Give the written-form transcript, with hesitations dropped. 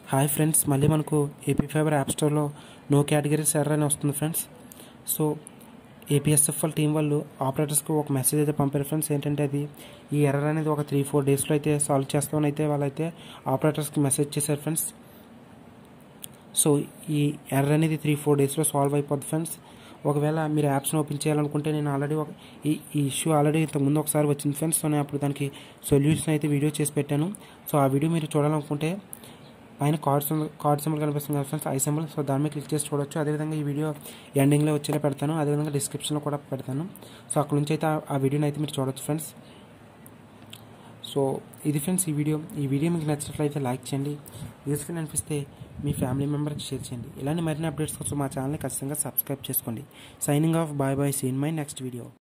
Hi friends, మళ్ళీ మనకు AP fibre app స్టోర్లో నో కేటగిరీస్ ఎర్రర్ అని వస్తుంది ఫ్రెండ్స్. సో ఏపీఎస్ఎఫ్ఎల్ టీం వాళ్ళు ఆపరేటర్స్కి ఒక మెసేజ్ అయితే పంపారు ఫ్రెండ్స్. ఏంటంటే అది ఈ ఎర్రర్ అనేది ఒక 3-4 డేస్లో అయితే సాల్వ్ చేస్తామని అయితే వాళ్ళైతే ఆపరేటర్స్కి మెసేజ్ చేశారు ఫ్రెండ్స్. సో ఈ ఎర్రర్ అనేది 3-4 డేస్లో సాల్వ్ అయిపోద్ది ఫ్రెండ్స్. ఒకవేళ మీరు యాప్స్ని ఓపెన్ చేయాలనుకుంటే నేను ఆల్రెడీ ఈ ఇష్యూ ఆల్రెడీ ఇంతకుముందు ఒకసారి వచ్చింది ఫ్రెండ్స్. సో నేను అప్పుడు దానికి సొల్యూషన్ అయితే వీడియో చేసి పెట్టాను. సో ఆ వీడియో మీరు చూడాలనుకుంటే పైన కార్డ్ సింబల్ కనిపిస్తుంది కదా ఫ్రెండ్స్, ఐ సింబల్. సో దాని మీద క్లిక్ చేసి చూడొచ్చు. అదేవిధంగా ఈ వీడియో ఎండింగ్లో వచ్చేలా పెడతాను, అదేవిధంగా డిస్క్రిప్షన్లో కూడా పెడతాను. సో అక్కడ నుంచి అయితే ఆ వీడియోని అయితే మీరు చూడొచ్చు ఫ్రెండ్స్. సో ఇది ఫ్రెండ్స్ ఈ వీడియో మీకు నచ్చినట్లయితే లైక్ చేయండి, యూస్ఫుల్ అనిపిస్తే మీ ఫ్యామిలీ మెంబర్కి షేర్ చేయండి. ఇలాంటి మరిన్ని అప్డేట్స్ కోసం మా ఛానల్ని ఖచ్చితంగా సబ్స్క్రైబ్ చేసుకోండి. Signing off, bye bye, see in my next video.